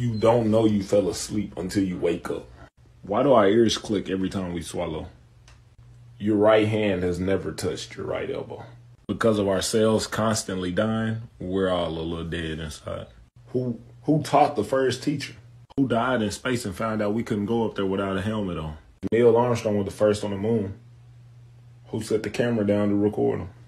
You don't know you fell asleep until you wake up. Why do our ears click every time we swallow? Your right hand has never touched your right elbow. Because of our cells constantly dying, we're all a little dead inside. Who taught the first teacher? Who died in space and found out we couldn't go up there without a helmet on? Neil Armstrong was the first on the moon. Who set the camera down to record him?